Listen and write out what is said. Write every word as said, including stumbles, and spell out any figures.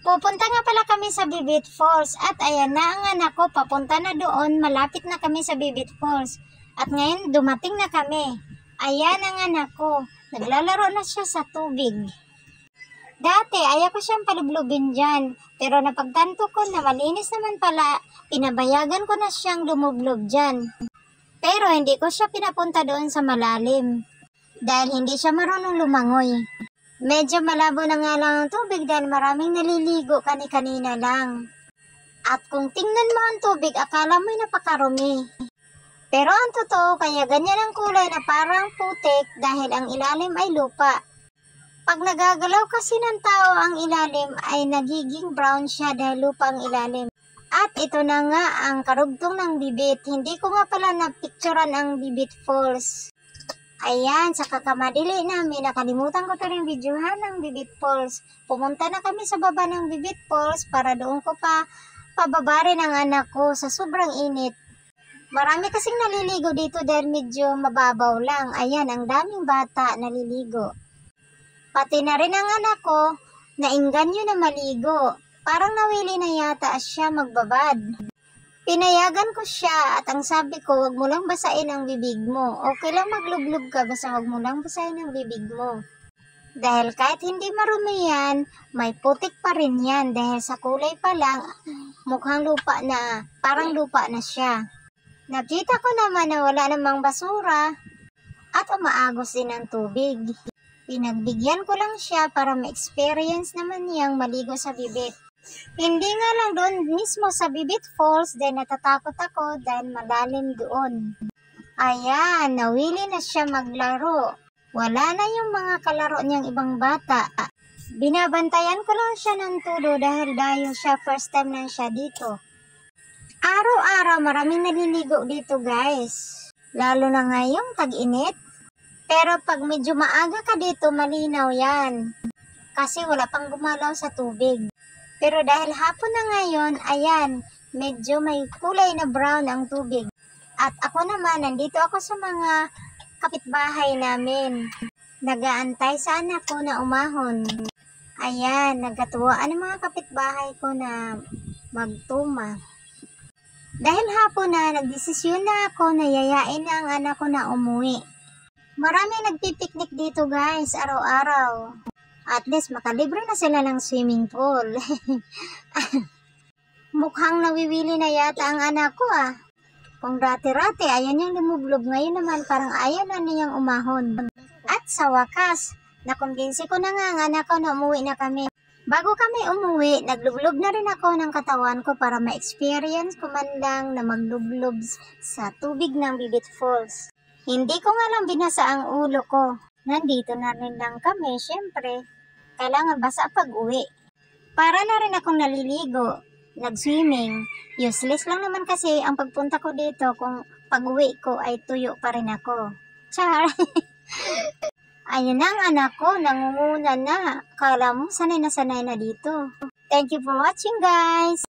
Pupunta nga pala kami sa Bibit Falls at ayan na ang anak ko, papunta na doon, malapit na kami sa Bibit Falls. At ngayon dumating na kami. Ayan ang anak ko, naglalaro na siya sa tubig. Dati ayaw ko siyang palublubin dyan, pero napagtanto ko na malinis naman pala, pinabayagan ko na siyang lumublob dyan. Pero hindi ko siya pinapunta doon sa malalim, dahil hindi siya marunong lumangoy. Medyo malabo na nga lang ang tubig dahil maraming naliligo kani-kanina lang. At kung tingnan mo ang tubig, akala mo'y napakarumi. Pero ang totoo, kaya ganyan ang kulay na parang putik dahil ang ilalim ay lupa. Pag nagagalaw kasi ng tao ang ilalim ay nagiging brown siya dahil lupa ang ilalim. At ito na nga ang karugtong ng Bibit. Hindi ko nga pala napicturan ang Bibit Falls. Ayan, sa kakamadili namin, nakalimutan ko to rin videohan ng Bibit Falls. Pumunta na kami sa baba ng Bibit Falls para doon ko pa pababa rin ang anak ko sa sobrang init. Marami kasing naliligo dito dahil medyo mababaw lang. Ayan, ang daming bata naliligo. Pati na rin ang anak ko, nainganyo na maligo. Parang nawili na yata siya magbabad. Pinayagan ko siya at ang sabi ko, wag mo lang basain ang bibig mo. Okay lang maglublob ka, basta wag mo lang basain ang bibig mo. Dahil kahit hindi marumi yan, may putik pa rin yan. Dahil sa kulay pa lang, mukhang lupa na, parang lupa na siya. Nakita ko naman na wala namang basura at umaagos din ang tubig. Pinagbigyan ko lang siya para ma-experience naman niyang maligo sa bibit. Hindi nga lang doon mismo sa Bibit Falls dahil natatakot ako dahil malalim doon. Ayan, nawili na siya maglaro. Wala na yung mga kalaro niyang ibang bata. Binabantayan ko lang siya ng tulo dahil dayo siya, first time lang siya dito. Araw-araw maraming naliligo dito guys. Lalo na ngayong tag-init. Pero pag medyo maaga ka dito, malinaw yan. Kasi wala pang gumalaw sa tubig. Pero dahil hapon na ngayon, ayan, medyo may kulay na brown ang tubig. At ako naman, nandito ako sa mga kapitbahay namin. Nagaantay sa anak ko na umahon. Ayan, nagkatuwaan ang mga kapitbahay ko na magtuma. Dahil hapon na, nagdesisyon na ako na yayain na ang anak ko na umuwi. Maraming nagpipiknik dito guys, araw-araw. At least makalibre na sila ng swimming pool. Mukhang nawiwili na yata ang anak ko ah. Kung dati-rati, ayaw niyang lumublob. Ngayon naman parang ayaw na niyang umahon. At sa wakas, nakumbinsi ko na nga ang anak ko na umuwi na kami. Bago kami umuwi, naglublob na rin ako ng katawan ko para ma-experience ko man lang na maglublob sa tubig ng Bibit Falls. Hindi ko nga lang binasa ang ulo ko. Nandito na rin lang kami, syempre. Kailangan basa pag-uwi. Para na rin akong naliligo, nag-swimming. Useless lang naman kasi ang pagpunta ko dito kung pag-uwi ko ay tuyo pa rin ako. Char! Ayun na ang anak ko, nangunguna na. Kala mo, sanay na sanay na dito. Thank you for watching guys!